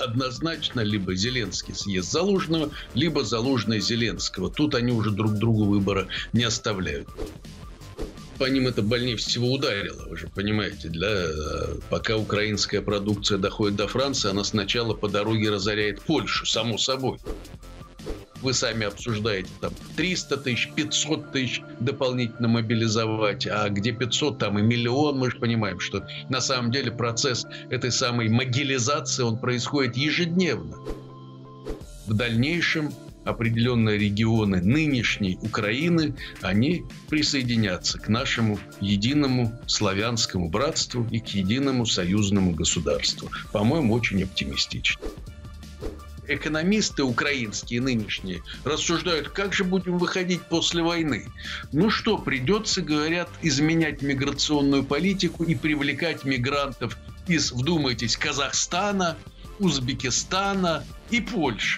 однозначно либо Зеленский съест Залужного, либо Залужный Зеленского. Тут они уже друг другу выбора не оставляют. По ним это больнее всего ударило, вы же понимаете. Пока украинская продукция доходит до Франции, она сначала по дороге разоряет Польшу, само собой. Вы сами обсуждаете, там 300 тысяч, 500 тысяч дополнительно мобилизовать, а где 500, там и миллион. Мы же понимаем, что на самом деле процесс этой самой могилизации, он происходит ежедневно. В дальнейшем определенные регионы нынешней Украины, они присоединятся к нашему единому славянскому братству и к единому союзному государству. По-моему, очень оптимистично. Экономисты украинские нынешние рассуждают, как же будем выходить после войны. Ну что, придется, говорят, изменять миграционную политику и привлекать мигрантов из, вдумайтесь, Казахстана, Узбекистана и Польши.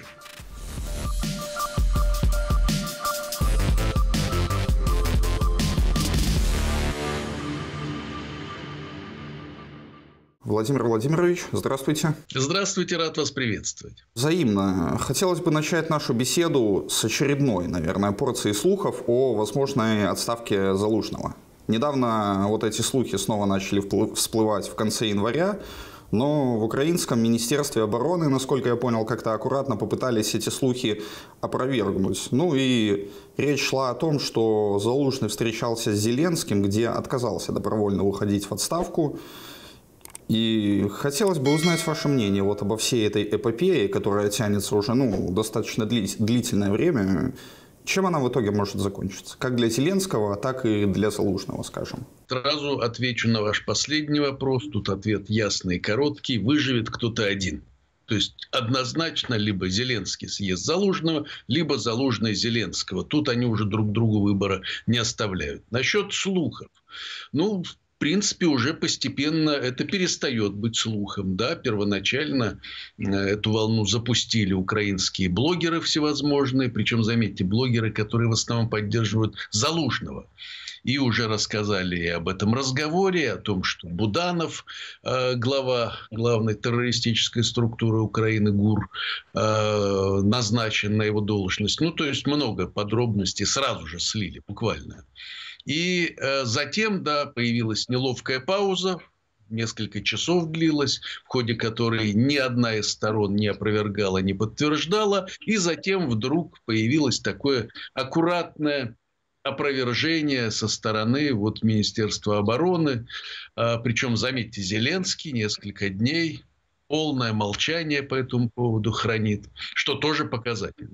Владимир Владимирович, здравствуйте. Здравствуйте, рад вас приветствовать. Взаимно. Хотелось бы начать нашу беседу с очередной, наверное, порции слухов о возможной отставке Залужного. Недавно вот эти слухи снова начали всплывать в конце января, но в украинском Министерстве обороны, насколько я понял, как-то аккуратно попытались эти слухи опровергнуть. Ну и речь шла о том, что Залужный встречался с Зеленским, где отказался добровольно уходить в отставку. И хотелось бы узнать ваше мнение вот обо всей этой эпопее, которая тянется уже достаточно длительное время. Чем она в итоге может закончиться? Как для Зеленского, так и для Залужного, скажем. Сразу отвечу на ваш последний вопрос. Тут ответ ясный и короткий. Выживет кто-то один. То есть однозначно либо Зеленский съест Залужного, либо Залужный Зеленского. Тут они уже друг другу выбора не оставляют. Насчет слухов. В принципе, уже постепенно это перестает быть слухом. Да? Первоначально эту волну запустили украинские блогеры всевозможные. Причем, заметьте, блогеры, которые в основном поддерживают Залужного. И уже рассказали и об этом разговоре, о том, что Буданов, глава главной террористической структуры Украины ГУР, назначен на его должность. То есть много подробностей сразу же слили, буквально. И затем, появилась неловкая пауза, несколько часов длилась, в ходе которой ни одна из сторон не опровергала, не подтверждала. И затем вдруг появилось такое аккуратное опровержение со стороны Министерства обороны. Причем, заметьте, Зеленский несколько дней полное молчание по этому поводу хранит, что тоже показательно.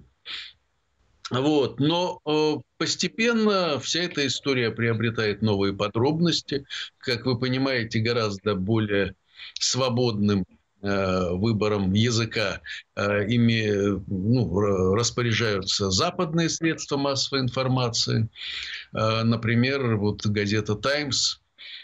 Но постепенно вся эта история приобретает новые подробности. Как вы понимаете, гораздо более свободным выбором языка ими распоряжаются западные средства массовой информации. Например, газета «Таймс»,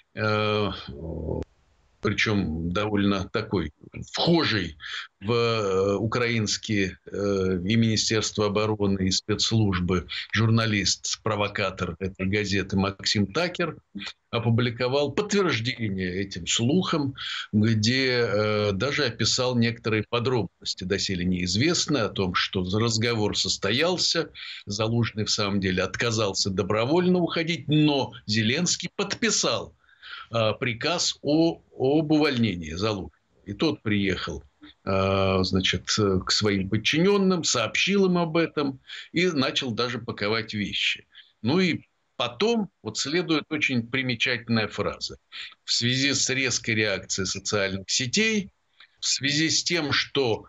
причем довольно такой вхожий в украинские и Министерство обороны, и спецслужбы журналист-провокатор этой газеты Максим Такер опубликовал подтверждение этим слухам, где даже описал некоторые подробности, доселе неизвестные, о том, что разговор состоялся, Залужный в самом деле отказался добровольно уходить, но Зеленский подписал приказ об увольнении Залужного. И тот приехал, к своим подчиненным, сообщил им об этом и начал даже паковать вещи. И потом следует очень примечательная фраза. В связи с резкой реакцией социальных сетей, в связи с тем, что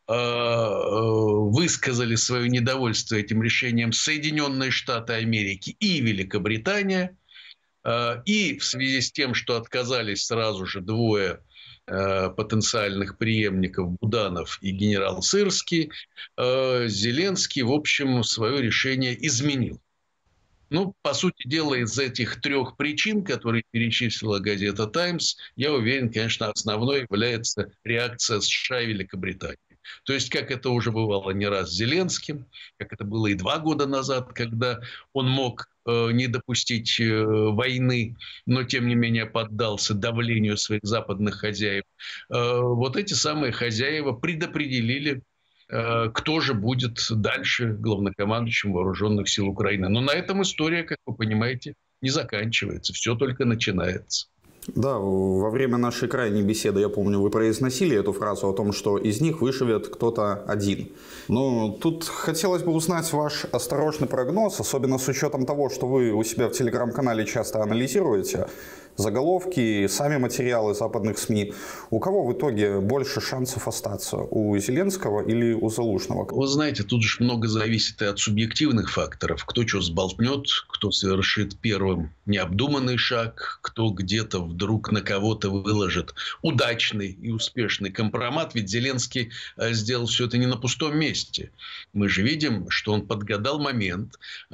высказали свое недовольство этим решением Соединенные Штаты Америки и Великобритания, и в связи с тем, что отказались сразу же двое потенциальных преемников, Буданов и генерал Сырский, Зеленский, в общем, свое решение изменил. По сути дела, из этих трех причин, которые перечислила газета «Таймс», я уверен, конечно, основной является реакция США и Великобритании. То есть, как это уже бывало не раз с Зеленским, как это было и 2 года назад, когда он мог не допустить войны, но тем не менее поддался давлению своих западных хозяев. Вот эти самые хозяева предопределили, кто же будет дальше главнокомандующим вооруженных сил Украины. Но на этом история, как вы понимаете, не заканчивается. Все только начинается. Да, во время нашей крайней беседы, я помню, вы произносили эту фразу о том, что из них выживет кто-то один. Но тут хотелось бы узнать ваш осторожный прогноз, особенно с учетом того, что вы у себя в телеграм-канале часто анализируете заголовки, сами материалы западных СМИ. У кого в итоге больше шансов остаться? У Зеленского или у Залужного? Вы знаете, тут же много зависит и от субъективных факторов. Кто что сболтнет, кто совершит первым необдуманный шаг, кто где-то вдруг на кого-то выложит удачный и успешный компромат. Ведь Зеленский сделал все это не на пустом месте. Мы же видим, что он подгадал момент,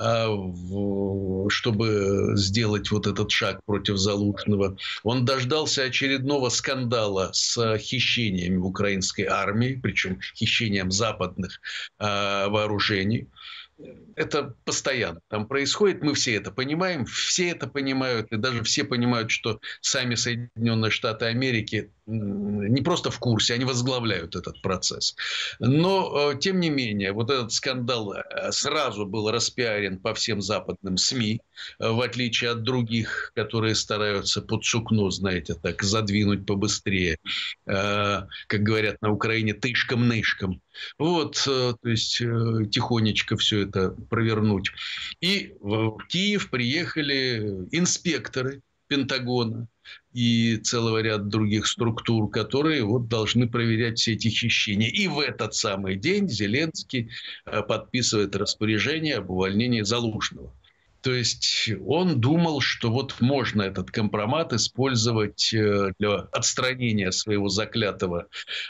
чтобы сделать вот этот шаг против Залужного. Он дождался очередного скандала с хищениями в украинской армии, причем хищением западных вооружений. Это постоянно там происходит, мы все это понимаем, все это понимают, и даже все понимают, что сами Соединенные Штаты Америки не просто в курсе, они возглавляют этот процесс. Но, тем не менее, вот этот скандал сразу был распиарен по всем западным СМИ, в отличие от других, которые стараются под сукно, знаете, так задвинуть побыстрее, как говорят на Украине, тышком-нышком. Вот, то есть, тихонечко все это провернуть. И в Киев приехали инспекторы Пентагона и целого ряда других структур, которые вот должны проверять все эти хищения. И в этот самый день Зеленский подписывает распоряжение об увольнении Залужного. То есть он думал, что вот можно этот компромат использовать для отстранения своего заклятого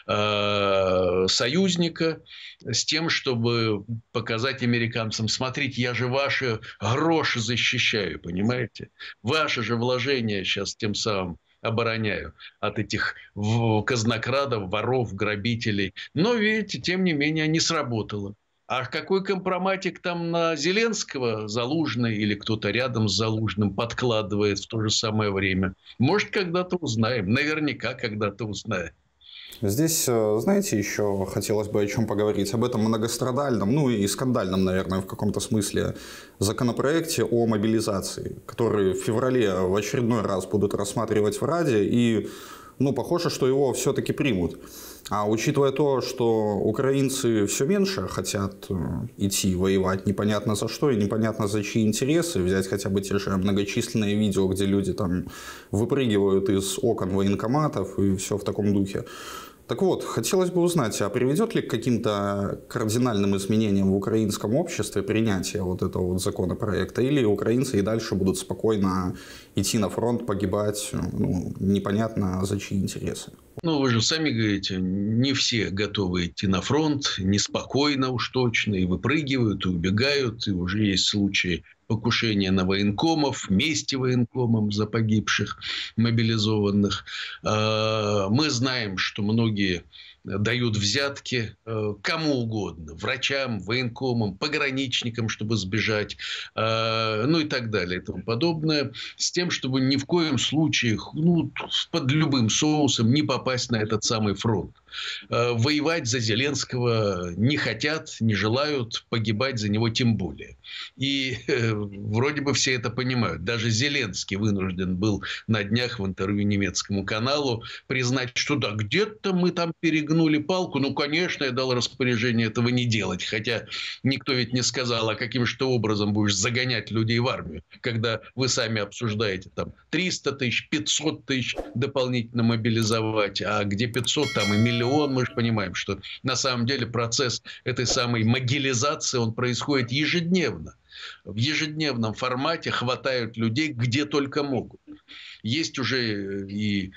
союзника с тем, чтобы показать американцам: смотрите, я же ваши гроши защищаю, понимаете? Ваши же вложения сейчас тем самым обороняю от этих казнокрадов, воров, грабителей. Но, видите, тем не менее, не сработало. А какой компроматик там на Зеленского Залужный или кто-то рядом с Залужным подкладывает в то же самое время? Может, когда-то узнаем. Наверняка когда-то узнаем. Здесь, знаете, еще хотелось бы о чем поговорить. Об этом многострадальном, ну и скандальном, наверное, в каком-то смысле законопроекте о мобилизации, который в феврале в очередной раз будут рассматривать в Раде. И, похоже, что его все-таки примут. А учитывая то, что украинцы все меньше хотят идти воевать непонятно за что и непонятно за чьи интересы, взять хотя бы те же многочисленные видео, где люди там выпрыгивают из окон военкоматов и все в таком духе. Так вот, хотелось бы узнать, а приведет ли к каким-то кардинальным изменениям в украинском обществе принятие вот этого вот законопроекта? Или украинцы и дальше будут спокойно идти на фронт, погибать, непонятно за чьи интересы? Вы же сами говорите, не все готовы идти на фронт, неспокойно уж точно, и выпрыгивают, и убегают, и уже есть случаи покушения на военкомов, мести военкомам за погибших мобилизованных. Мы знаем, что многие дают взятки кому угодно, врачам, военкомам, пограничникам, чтобы сбежать, и так далее и тому подобное, с тем, чтобы ни в коем случае под любым соусом не попасть на этот самый фронт. Воевать за Зеленского не хотят, не желают, погибать за него тем более. И вроде бы все это понимают. Даже Зеленский вынужден был на днях в интервью немецкому каналу признать, что да, где-то мы там перегнули палку. Конечно, я дал распоряжение этого не делать. Хотя никто ведь не сказал, а каким же ты образом будешь загонять людей в армию, когда вы сами обсуждаете там 300 тысяч, 500 тысяч дополнительно мобилизовать, а где 500, там и миллион. Мы же понимаем, что на самом деле процесс этой самой могилизации, он происходит ежедневно. В ежедневном формате хватают людей где только могут. Есть уже и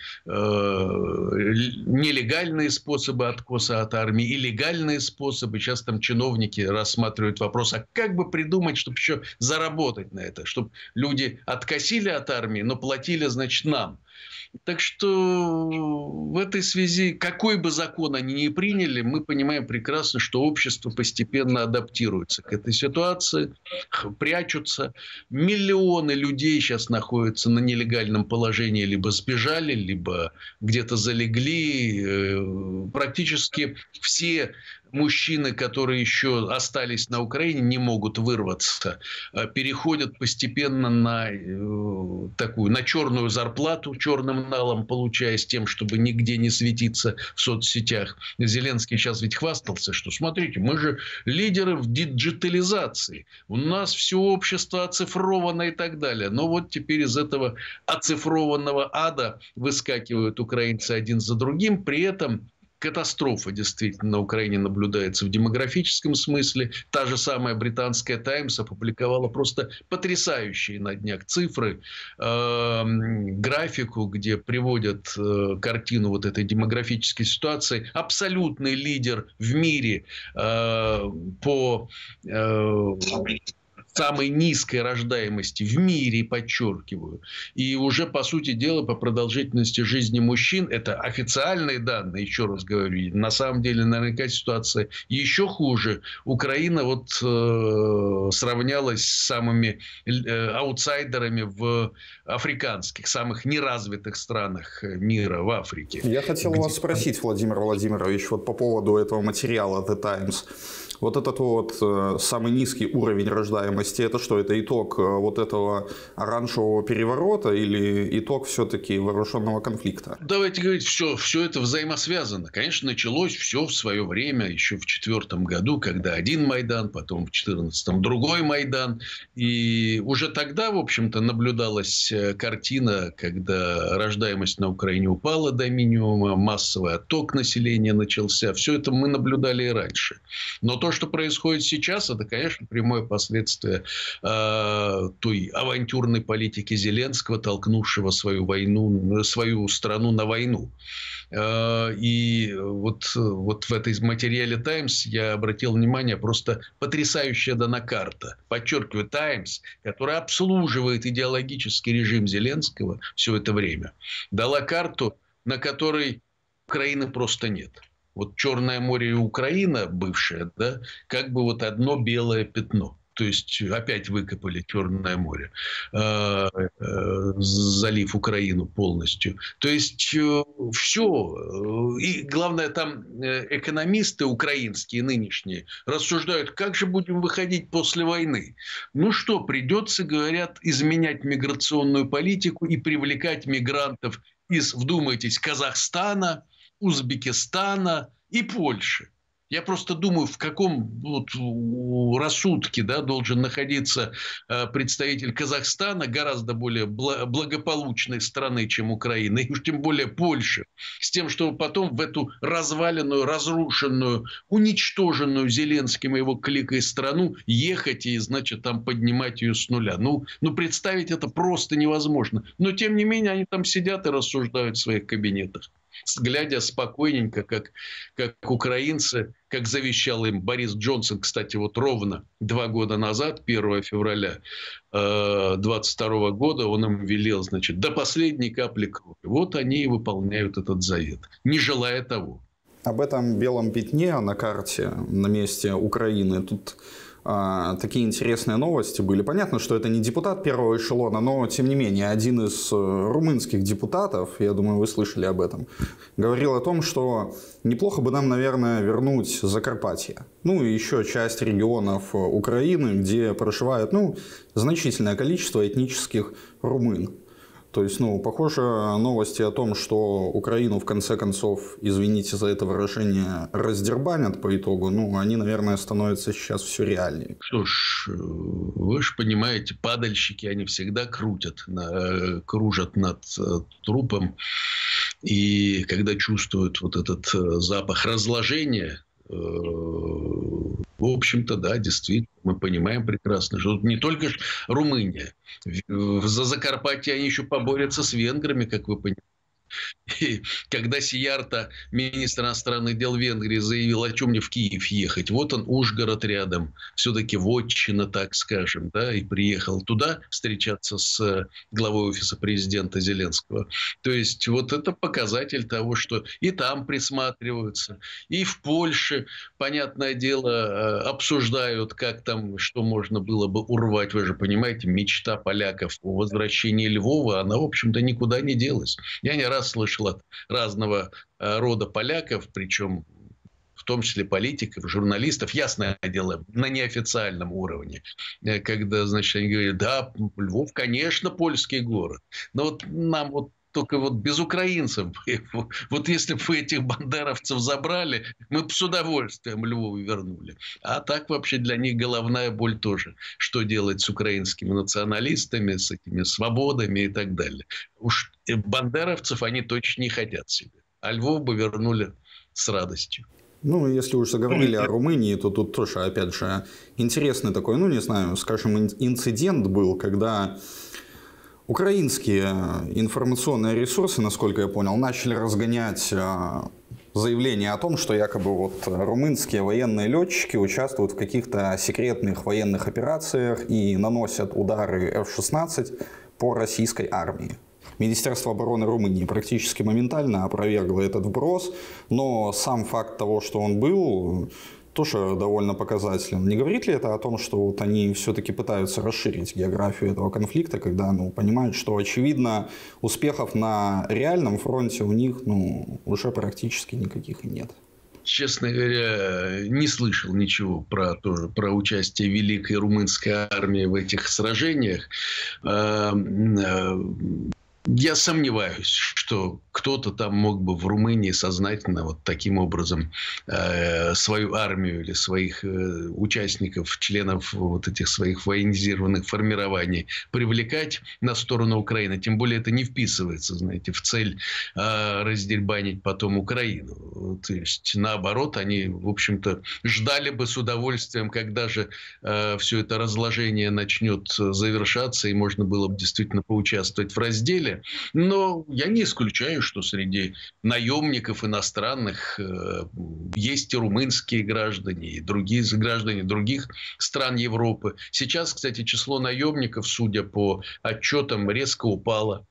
нелегальные способы откоса от армии, и легальные способы. Сейчас там чиновники рассматривают вопрос, а как бы придумать, чтобы еще заработать на это, чтобы люди откосили от армии, но платили, значит, нам. Так что в этой связи, какой бы закон они ни приняли, мы понимаем прекрасно, что общество постепенно адаптируется к этой ситуации, прячутся. Миллионы людей сейчас находятся на нелегальном положении, либо сбежали, либо где-то залегли. Практически все мужчины, которые еще остались на Украине, не могут вырваться, переходят постепенно на черную зарплату, черным налом получая, с тем, чтобы нигде не светиться в соцсетях. Зеленский сейчас ведь хвастался, что смотрите, мы же лидеры в диджитализации, у нас все общество оцифровано и так далее. Но вот теперь из этого оцифрованного ада выскакивают украинцы один за другим, при этом катастрофа действительно на Украине наблюдается в демографическом смысле. Та же самая британская «Таймс» опубликовала просто потрясающие на днях цифры, графику, где приводят картину вот этой демографической ситуации. Абсолютный лидер в мире по самой низкой рождаемости в мире, подчеркиваю. И уже, по сути дела, по продолжительности жизни мужчин, это официальные данные, еще раз говорю, на самом деле, наверняка ситуация еще хуже. Украина вот сравнялась с самыми аутсайдерами в африканских, самых неразвитых странах мира, в Африке. Я хотел вас спросить, Владимир Владимирович, вот по поводу этого материала The Times. Вот этот вот самый низкий уровень рождаемости, это что? Это итог вот этого оранжевого переворота или итог все-таки вооруженного конфликта? Давайте говорить, все это взаимосвязано. Конечно, началось все в свое время, еще в 2004 году, когда один Майдан, потом в 2014 другой Майдан. И уже тогда, в общем-то, наблюдалась картина, когда рождаемость на Украине упала до минимума, массовый отток населения начался. Все это мы наблюдали и раньше. Но то, что происходит сейчас, это, конечно, прямое последствие той авантюрной политики Зеленского, толкнувшего свою страну на войну. И вот в этой материале «Таймс» я обратил внимание, просто потрясающая дана карта. Подчеркиваю, «Таймс», которая обслуживает идеологический режим Зеленского все это время, дала карту, на которой Украины просто нет. Вот Черное море и Украина бывшая, да, как бы вот одно белое пятно. То есть опять выкопали Черное море, залив Украину полностью. То есть все. И главное, там экономисты украинские нынешние рассуждают, как же будем выходить после войны. Ну что, придется, говорят, изменять миграционную политику и привлекать мигрантов из, вдумайтесь, Казахстана, Узбекистана и Польши. Я просто думаю, в каком рассудке, да, должен находиться представитель Казахстана, гораздо более благополучной страны, чем Украина, и уж тем более Польши, с тем, чтобы потом в эту разваленную, разрушенную, уничтоженную Зеленским и его кликой страну ехать и, значит, там поднимать ее с нуля. Ну, представить это просто невозможно. Но, тем не менее, они там сидят и рассуждают в своих кабинетах, глядя спокойненько, как украинцы, как завещал им Борис Джонсон, кстати, вот ровно 2 года назад, 1 февраля 2022 года, он им велел, значит, до последней капли крови. Вот они и выполняют этот завет, не желая того. Об этом белом пятне на карте на месте Украины тут такие интересные новости были. Понятно, что это не депутат первого эшелона, но, тем не менее, один из румынских депутатов, я думаю, вы слышали об этом, говорил о том, что неплохо бы нам, наверное, вернуть Закарпатье. Ну, и еще часть регионов Украины, где проживает, значительное количество этнических румын. То есть, похоже, новости о том, что Украину, в конце концов, извините за это выражение, раздербанят по итогу, они, наверное, становятся сейчас все реальнее. Что ж, вы же понимаете, падальщики, они всегда кружат над трупом. И когда чувствуют вот этот запах разложения, в общем-то, да, действительно, мы понимаем прекрасно, что тут не только Румыния. За Закарпатье они еще поборются с венграми, как вы понимаете. И когда Сиярта, министр иностранных дел Венгрии, заявил, о чем мне в Киев ехать. Вот он, Ужгород рядом, все-таки вотчина, так скажем, да, и приехал туда встречаться с главой офиса президента Зеленского. То есть, вот это показатель того, что и там присматриваются, и в Польше, понятное дело, обсуждают, как там, что можно было бы урвать. Вы же понимаете, мечта поляков о возвращении Львова, она, в общем-то, никуда не делась. Я не раз слышал от разного рода поляков, причем в том числе политиков, журналистов, ясное дело, на неофициальном уровне, когда, значит, они говорят, да, Львов, конечно, польский город, но вот нам вот только вот без украинцев. Вот если бы вы этих бандеровцев забрали, мы бы с удовольствием Львову вернули. А так вообще для них головная боль тоже. Что делать с украинскими националистами, с этими свободами и так далее. Уж бандеровцев они точно не хотят себе. А Львов бы вернули с радостью. Ну, если уж заговорили о Румынии, то тут тоже, опять же, интересный такой, ну, не знаю, скажем, инцидент был, когда украинские информационные ресурсы, насколько я понял, начали разгонять заявление о том, что якобы вот румынские военные летчики участвуют в каких-то секретных военных операциях и наносят удары F-16 по российской армии. Министерство обороны Румынии практически моментально опровергло этот вброс, но сам факт того, что он был, тоже довольно показателен. Не говорит ли это о том, что вот они все-таки пытаются расширить географию этого конфликта, когда понимают, что, очевидно, успехов на реальном фронте у них уже практически никаких и нет? Честно говоря, не слышал ничего про участие Великой Румынской армии в этих сражениях. Я сомневаюсь, что кто-то там мог бы в Румынии сознательно вот таким образом свою армию или своих участников, членов вот этих своих военизированных формирований привлекать на сторону Украины. Тем более это не вписывается, знаете, в цель раздербанить потом Украину. То есть, наоборот, они, в общем-то, ждали бы с удовольствием, когда же все это разложение начнет завершаться, и можно было бы действительно поучаствовать в разделе. Но я не исключаю, что среди наемников иностранных есть и румынские граждане, и другие граждане других стран Европы. Сейчас, кстати, число наемников, судя по отчетам, резко упало.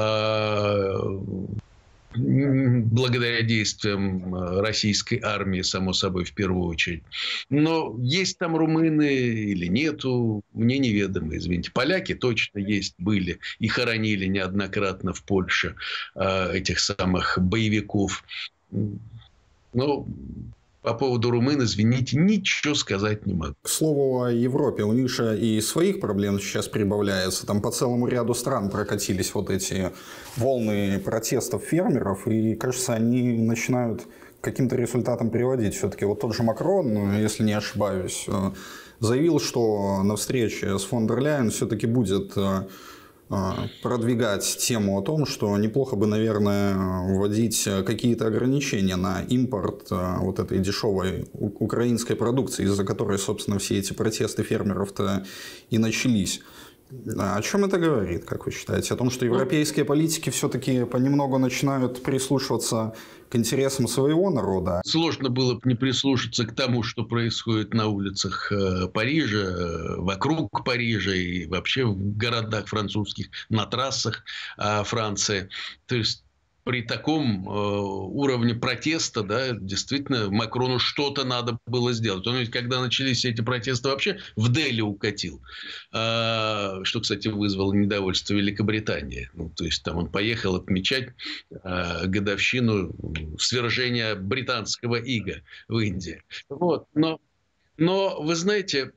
Благодаря действиям российской армии, само собой, в первую очередь. Но есть там румыны или нету, мне неведомо, извините. Поляки точно есть, были и хоронили неоднократно в Польше этих самых боевиков. Но по поводу румын, извините, ничего сказать не могу. К слову о Европе, у них же и своих проблем сейчас прибавляется. Там по целому ряду стран прокатились вот эти волны протестов фермеров, и, кажется, они начинают к каким-то результатам приводить. Все-таки вот тот же Макрон, если не ошибаюсь, заявил, что на встрече с фон дер Ляйен все-таки будет продвигать тему о том, что неплохо бы, наверное, вводить какие-то ограничения на импорт вот этой дешевой украинской продукции, из-за которой, собственно, все эти протесты фермеров-то и начались. О чем это говорит, как вы считаете? О том, что европейские политики все-таки понемногу начинают прислушиваться к интересам своего народа? Сложно было бы не прислушаться к тому, что происходит на улицах Парижа, вокруг Парижа и вообще в городах французских, на трассах Франции. То есть при таком уровне протеста, да, действительно, Макрону что-то надо было сделать. Он ведь, когда начались эти протесты, вообще в Дели укатил. Что, кстати, вызвало недовольство Великобритании. То есть, там он поехал отмечать годовщину свержения британского ига в Индии. Вот. Но, вы знаете,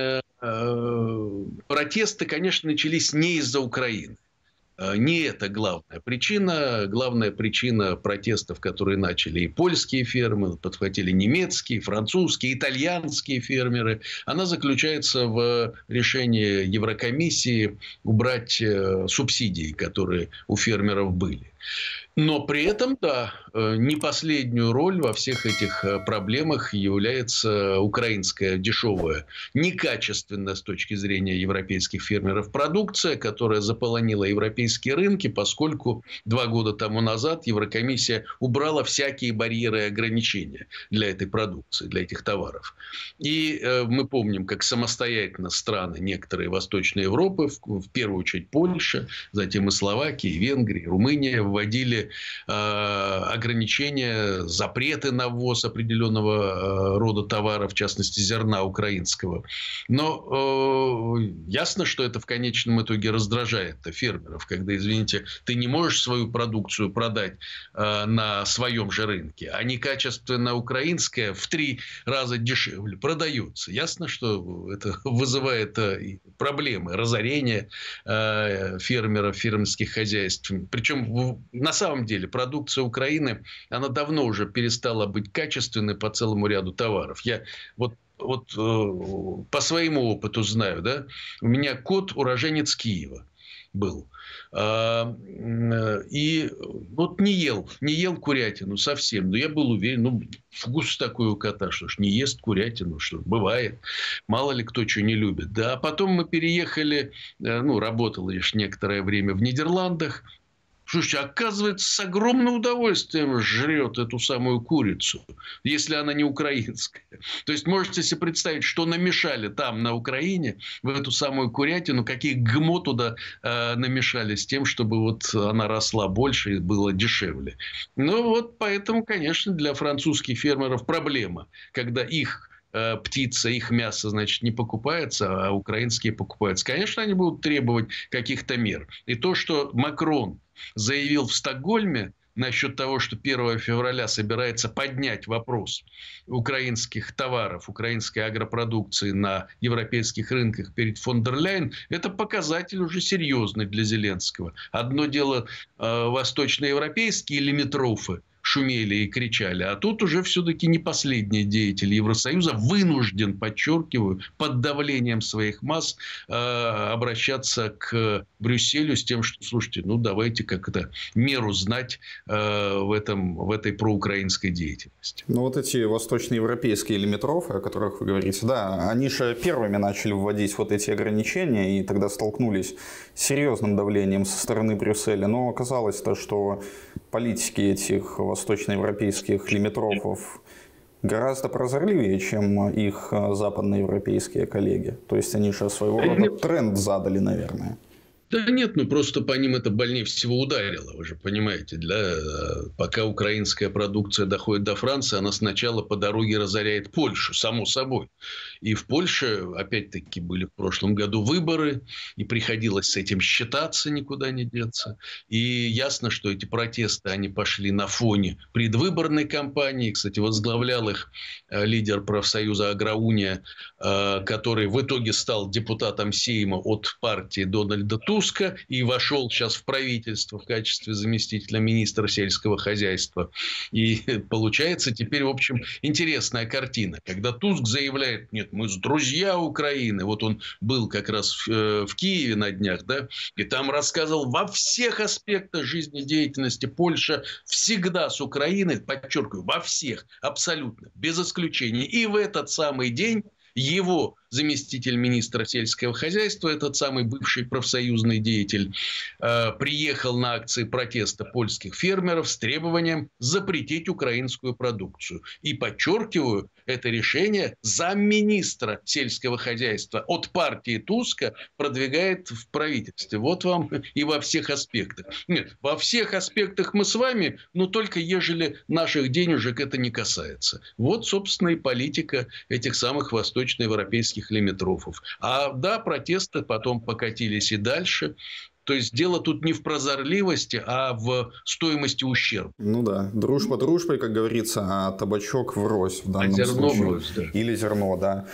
протесты, конечно, начались не из-за Украины. Не это главная причина. Главная причина протестов, которые начали и польские фермеры, подхватили немецкие, французские, итальянские фермеры, она заключается в решении Еврокомиссии убрать субсидии, которые у фермеров были. Но при этом, да, не последнюю роль во всех этих проблемах является украинская дешевая, некачественная с точки зрения европейских фермеров продукция, которая заполонила европейские рынки, поскольку 2 года тому назад Еврокомиссия убрала всякие барьеры и ограничения для этой продукции, для этих товаров. И мы помним, как самостоятельно страны некоторые Восточной Европы, в первую очередь Польша, затем и Словакия, и Венгрия, и Румыния вводили ограничения, запреты на ввоз определенного рода товаров, в частности зерна украинского. Но ясно, что это в конечном итоге раздражает фермеров, когда, извините, ты не можешь свою продукцию продать на своем же рынке, а некачественно украинская в 3 раза дешевле продается. Ясно, что это вызывает проблемы, разорение фермеров, фермерских хозяйств. Причем на самом деле продукция Украины, она давно уже перестала быть качественной по целому ряду товаров. Я вот по своему опыту знаю, да, у меня кот уроженец Киева был. И вот не ел курятину совсем. Но я был уверен, вкус такой у кота, что ж не ест курятину, что бывает. Мало ли кто что не любит. Да, а потом мы переехали, работал лишь некоторое время в Нидерландах. Слушайте, оказывается, с огромным удовольствием жрет эту самую курицу, если она не украинская. То есть, можете себе представить, что намешали там, на Украине, в эту самую курятину, какие ГМО туда намешали с тем, чтобы вот она росла больше и было дешевле. Поэтому, конечно, для французских фермеров проблема, когда их птица, их мясо, значит, не покупается, а украинские покупаются. Конечно, они будут требовать каких-то мер. И то, что Макрон заявил в Стокгольме насчет того, что 1 февраля собирается поднять вопрос украинских товаров, украинской агропродукции на европейских рынках перед фон дер Ляйен, это показатель уже серьезный для Зеленского. Одно дело восточноевропейские лимитрофы шумели и кричали. А тут уже все-таки не последний деятель Евросоюза вынужден, подчеркиваю, под давлением своих масс обращаться к Брюсселю с тем, что, слушайте, давайте как-то меру знать в этой проукраинской деятельности. Вот эти восточноевропейские лимитрофы, о которых вы говорите, да, они же первыми начали вводить вот эти ограничения и тогда столкнулись с серьезным давлением со стороны Брюсселя. Но оказалось-то, что политики этих восточноевропейских лимитрофов гораздо прозорливее, чем их западноевропейские коллеги. То есть они же своего рода тренд задали, наверное. Да нет, просто по ним это больнее всего ударило, вы же понимаете. Пока украинская продукция доходит до Франции, она сначала по дороге разоряет Польшу, само собой. И в Польше, опять-таки, были в прошлом году выборы, и приходилось с этим считаться, никуда не деться. И ясно, что эти протесты, они пошли на фоне предвыборной кампании. Кстати, возглавлял их лидер профсоюза «Агроуния», который в итоге стал депутатом Сейма от партии Дональда Туска и вошел сейчас в правительство в качестве заместителя министра сельского хозяйства. И получается теперь, в общем, интересная картина. Когда Туск заявляет: нет, мы друзья Украины. Вот он был как раз в Киеве на днях, да, и там рассказывал во всех аспектах жизнедеятельности Польша всегда с Украиной, подчеркиваю, во всех, абсолютно, без исключения. И в этот самый день его заместитель министра сельского хозяйства, этот самый бывший профсоюзный деятель, приехал на акции протеста польских фермеров с требованием запретить украинскую продукцию. И, подчеркиваю, это решение замминистра сельского хозяйства от партии Туска продвигает в правительстве. Вот вам и во всех аспектах. Нет, во всех аспектах мы с вами, но только ежели наших денежек это не касается. Вот, собственно, и политика этих самых восточноевропейских лимитрофов. А да, протесты потом покатились и дальше. То есть дело тут не в прозорливости, а в стоимости ущерба. Да, дружба дружбой, как говорится, а табачок врозь в данном случае. Врозь, да. Или зерно, да.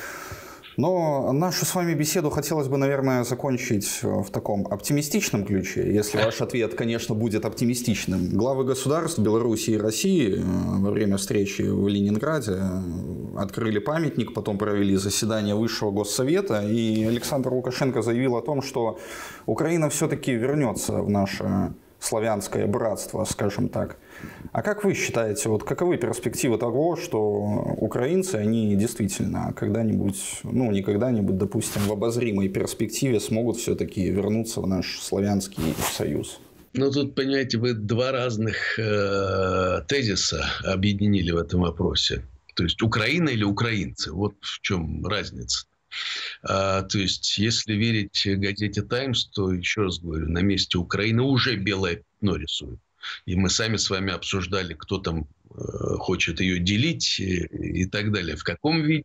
Но нашу с вами беседу хотелось бы, наверное, закончить в таком оптимистичном ключе, если ваш ответ, конечно, будет оптимистичным. Главы государств Беларуси и России во время встречи в Ленинграде открыли памятник, потом провели заседание Высшего Госсовета, и Александр Лукашенко заявил о том, что Украина все-таки вернется в наше славянское братство, скажем так. А как вы считаете, вот каковы перспективы того, что украинцы, они действительно когда-нибудь, ну не когда-нибудь, допустим, в обозримой перспективе смогут все-таки вернуться в наш славянский союз? Ну, тут, понимаете, вы два разных тезиса объединили в этом вопросе. То есть, Украина или украинцы. Вот в чем разница. То есть, если верить газете «Таймс», то, еще раз говорю, на месте Украины уже белое пятно рисует. И мы сами с вами обсуждали, кто там хочет ее делить и так далее. В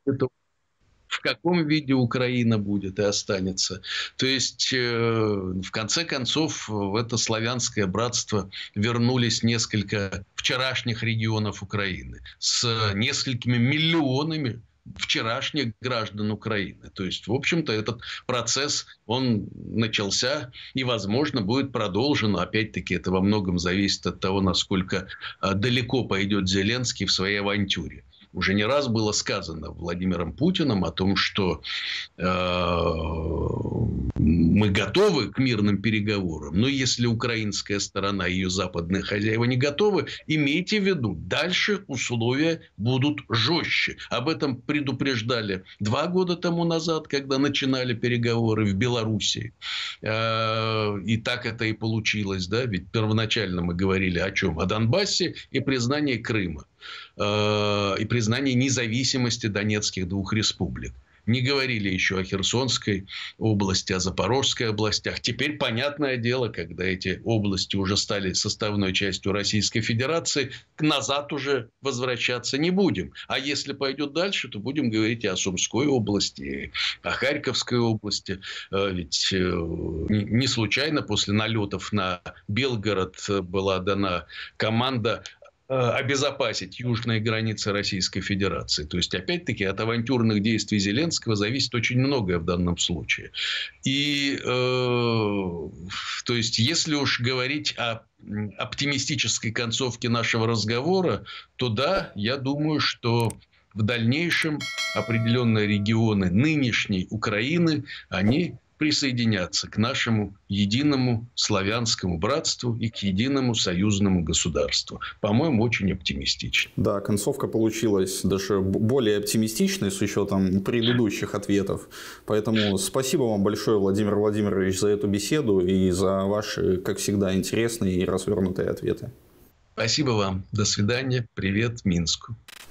каком виде Украина будет и останется. То есть, в конце концов, в это славянское братство вернулись несколько вчерашних регионов Украины с несколькими миллионами вчерашних граждан Украины. То есть, в общем-то, этот процесс, он начался и, возможно, будет продолжен. Опять-таки, это во многом зависит от того, насколько далеко пойдет Зеленский в своей авантюре. Уже не раз было сказано Владимиром Путиным о том, что мы готовы к мирным переговорам, но если украинская сторона и ее западные хозяева не готовы, имейте в виду, дальше условия будут жестче. Об этом предупреждали 2 года тому назад, когда начинали переговоры в Белоруссии. И так это и получилось, да? Ведь первоначально мы говорили о чем? О Донбассе и признании Крыма. И признании независимости Донецких 2 республик. Не говорили еще о Херсонской области, о Запорожской областях. Теперь, понятное дело, когда эти области уже стали составной частью Российской Федерации, назад уже возвращаться не будем. А если пойдет дальше, то будем говорить и о Сумской области, о Харьковской области. Ведь не случайно после налетов на Белгород была дана команда обезопасить южные границы Российской Федерации. То есть, опять-таки, от авантюрных действий Зеленского зависит очень многое в данном случае. И, то есть, если уж говорить о оптимистической концовке нашего разговора, то да, я думаю, что в дальнейшем определенные регионы нынешней Украины, они присоединятся к нашему единому славянскому братству и к единому союзному государству. По-моему, очень оптимистично. Да, концовка получилась даже более оптимистичной с учетом предыдущих ответов. Поэтому спасибо вам большое, Владимир Владимирович, за эту беседу и за ваши, как всегда, интересные и развернутые ответы. Спасибо вам. До свидания. Привет Минску.